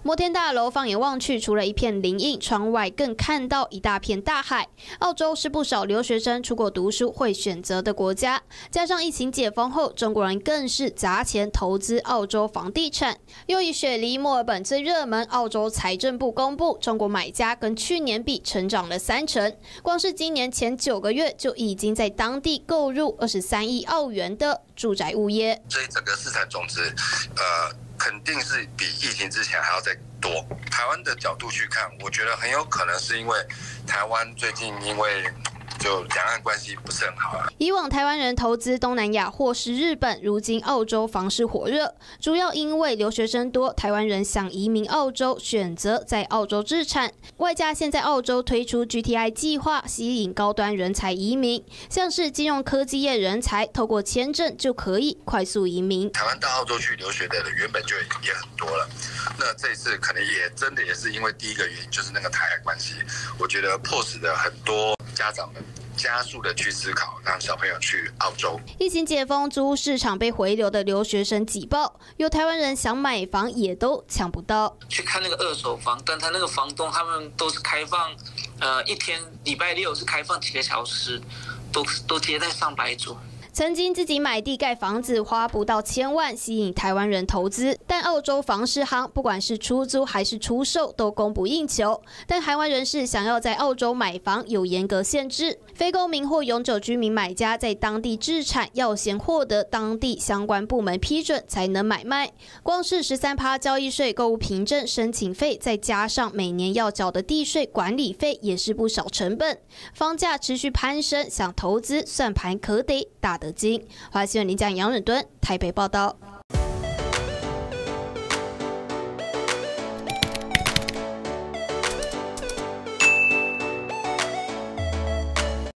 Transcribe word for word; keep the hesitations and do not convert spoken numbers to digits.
摩天大楼放眼望去，除了一片林荫，窗外更看到一大片大海。澳洲是不少留学生出国读书会选择的国家，加上疫情解封后，中国人更是砸钱投资澳洲房地产。又以雪梨、墨尔本最热门，澳洲财政部公布，中国买家跟去年比成长了三成，光是今年前九个月就已经在当地购入二十三亿澳元的住宅物业。 所以整个市场总值，呃。肯定是比疫情之前还要再多。台湾的角度去看，我觉得很有可能是因为台湾最近因为就两岸关系不是很好啊。 以往台湾人投资东南亚或是日本，如今澳洲房市火热，主要因为留学生多，台湾人想移民澳洲，选择在澳洲置产。外加现在澳洲推出 G T I 计划，吸引高端人才移民，像是金融科技业人才，透过签证就可以快速移民。 台湾到澳洲去留学的人原本就也很多了，那这一次可能也真的也是因为第一个原因就是那个台海关系，我觉得迫使了很多家长们加速的去思考，让小朋友去澳洲。 疫情解封，租屋市场被回流的留学生挤爆，有台湾人想买房也都抢不到。 去看那个二手房，但他那个房东他们都是开放，呃，一天礼拜六是开放几个小时，都都接待上百组。 曾经自己买地盖房子花不到千万，吸引台湾人投资，但澳洲房市行不管是出租还是出售都供不应求。但台湾人士想要在澳洲买房有严格限制，非公民或永久居民买家在当地置产要先获得当地相关部门批准才能买卖。光是 百分之十三 交易税、购物凭证申请费，再加上每年要缴的地税管理费，也是不少成本。房价持续攀升，想投资算盘可得打得金。华新闻林家杨忍敦台北报道。